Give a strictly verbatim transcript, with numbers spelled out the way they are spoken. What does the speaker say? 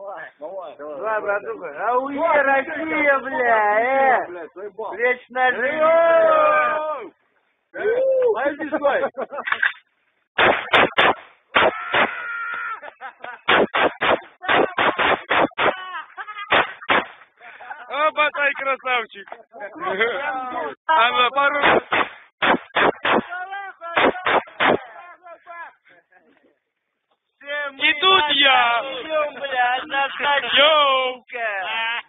Давай, братуха. Ауе, Россия, бля, э! Вечная жизнь! Пойди стой! О, Батай, красавчик! А на пару... Идут я! Идем, блядь, на Йоу! скачка!